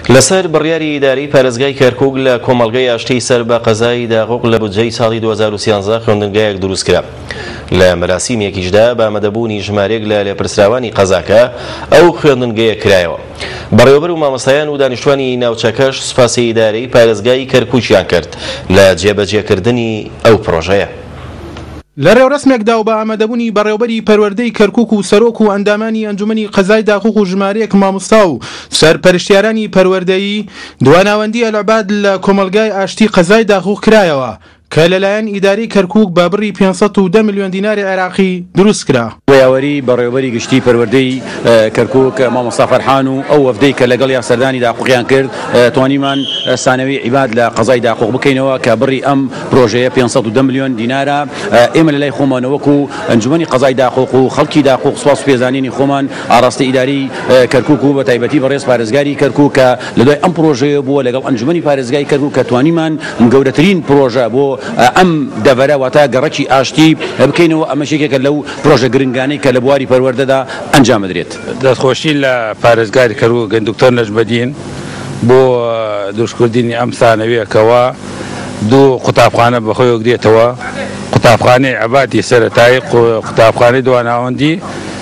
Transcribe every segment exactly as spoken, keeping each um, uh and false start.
لەسەر بڕیاری ئیداری پارێزگای کەرکووک لە کۆمەڵگەی ئاشتی سەر بە قەزای داغوق لە بودجەی ساڵی دوو هەزار و سیانزە خوێندنگایەک دروستکرا. لە مەراسیمێکیشدا بە ئامادەبوونی ژمارەیەک لە لێپرسراوانی قەزاکە ئەو خوێندنگەیە کرایەوە. بەڕێوەبەر و مامۆستایان و دانیشتوانی ناوچەکەش سوپاسی ئیدارەی پارێزگای کەرکووکیان کرد لە جێبەجێکردنی ئەو پرۆژەیە. لە ڕێوەڕسمێکدا و بە ئامادەبوونی بەڕێوەبەری پەروەردەی کەرکووک و سەرۆک و ئەندامانی ئەنجومەنی قەزای داغوق و ژمارەیەک مامۆستا و سەرپەرشتیارانی پەروەردەیی دواناوەندی ئەلعوباد لە کۆمەڵگای ئاشتی قەزای داغوق کرایەوە کە لەلایەن ئیداری کەرکووک بە بڕی پێنج سەد و دە ملیۆن دیناری عێراقی دروست کرا. وەیاوەری بەڕێوەبەری گشتی پەروەردەی کەرکووک مامۆستا فەرحان و ئەو وەفدەی کە لەگەڵ یاسەردانی داقوقیان کرد توانیمان سانەوەی عیباد لە قەزای داقوق بکەینەوە کە بڕی ئەم پرۆژەیە پێنج سەد و دە ملیۆن دینارە. ئێمە لەلای خۆمان وەکو ئەنجومەنی قەزای داقوق و خەڵکی داقوق سوپاس و پێزانینی خۆمان ئاڕاستەی ئیداری کەرکووک و بە تایبەتی بەڕێز پارێزگاری کەرکووک کە لەدوای ئەم پرۆژەیە بووە لەگەڵ ئەنجومەنی پارێزگای کەرکووک کە توانیمان گەورەترین پرۆژە بۆ ئەم دەڤەرە واتە گەڕەکی ئاشتی بکەینەوە. ئەمەشێکێکە لەو پرۆژە گرنگانەی کە لە بواری پەروەردەدا ئەنجام بدرێت. دەستخۆشی لە پارێزگاری کەرکووک دکتۆر نەجمەدین بۆ دروستکردنی ئەم سانەوەیەکەوە دوو قوتابخانە بەخۆی وەگرێتەوە، قوتابخانەی عەبادی سەرەتایی، قوتابخانەی دواناوەندی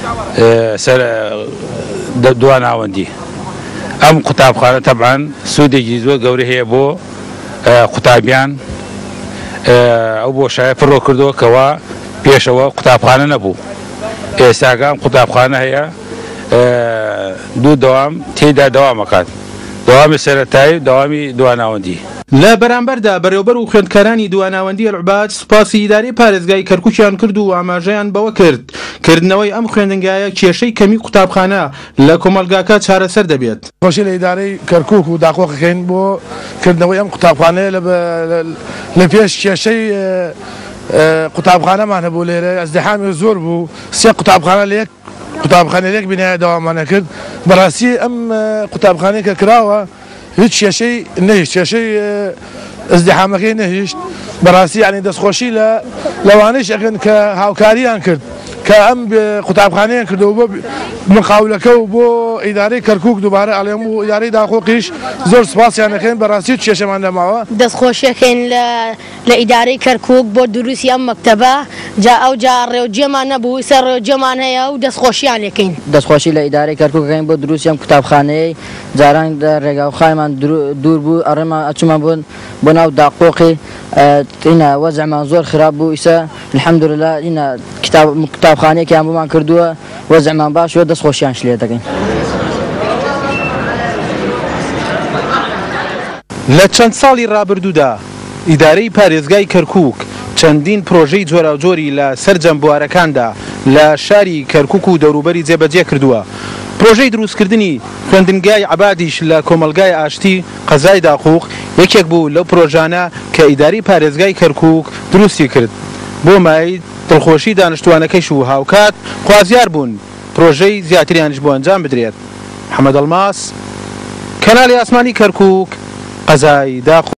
دواناوەندی. ئەم قوتابخانە تەبعاً سوودێکی زۆر گەورەی هەیە بۆ قوتابیان. ئەو بۆشایە پڕۆ کردەوە کەوا پێشەوە قوتابخانە نەبوو، ئێستاگام قوتابخانە هەیە دوو دەوام تێیدا دەوامەکات، دەوامی سەرەتایی دەوامی دواناوەندی. لە بەرامبەردا بەڕێوەبەر و خوێندکارانی دواناوەندی ئەلعوباد سوپاسی ئیداری پارێزگای کەرکووکیان کرد و ئاماژەیان بەوە کرد کردنەوەی ئەم خوێندنگایە کێشەی کەمی قوتابخانە لە کۆمەلگاکە چارەسەر دەبێت. خۆشی لە ئیدارەی کەرکووک و داقۆقەکەین بۆ کردنەوەی ئەم قوتابخانەیە لە پێش کێشەی قوتابخانەمان هەبوو لێرە ئەزدحامی زۆر بوو، سێ قوتابخانە لە یەک قوتابخانەیەک بینایە دەوامانە کرد. بەڕاستی ئەم قوتابخانەیە کە کراوە هیچ کێشەی نەهیشت، کێشەی ئەزدحامەکەی نەهیشت. بەڕاستی یعنی دەستخۆشی لە لەوانەیش ئەکەن کە هاوکاریان کرد کە ئەم قوتابخانەیان کردەوە بۆ مقاولەکە و بۆ ئیدارەی کەرکووک دووبارە ئەڵێم و ئیدارەی داقۆقیش زۆر سوپاسیان دەکەین. بەڕاستی کێشەمان نەماوە. دەستخۆشیەکەین لە ئیدارەی کەرکووک بۆ دروستی ئەم مەکتەبە، جا ئەو جا ڕێوەجێمان نەبوو، ئێستا ڕێوەجێمان هەیە و دەستخۆشیان لەکەین. دەستخۆشی لە ئیدارەی کەرکووکەکەین بۆ دروستی ئەم قوتابخانەیە. جاران ڕێگاوخایمان دوور بوو، ئەڕێمان ئەچوومان بوون بۆ ناو داقۆقی، ئینە وەزعمان زۆر خراپ بوو. ئیسا الحەمدولله ئینە قوتابخانەیەکیان بۆمان کردووە، وەزعمان باشوە، دەستخۆشیانش لێ دەکەین. لە چەند ساڵی ڕابردوودا ئیدارەی پارێزگای کەرکووک چەندین پرۆژەی جۆراوجۆری لە سەرجەم بوارەکاندا لە شاری کەرکووک و دەوروبەری جێبەجێ کردووە. پرۆژەی دروستکردنی خوێندنگای عەبادیش لە کۆمەلگای ئاشتی قەزای داقوق یەکێک بوو لەو پرۆژانە کە ئیداری پارێزگای کەرکووک دروستی کرد. بۆ مای دڵخۆشی دانیشتوانەکەیش و هاوکات خوازیار بوون پرۆژەی زیاتریانش بۆ ئەنجام بدرێت. محەممەد ئەڵماس، کەناڵی ئاسمانی کەرکووک، قەزای داقوق.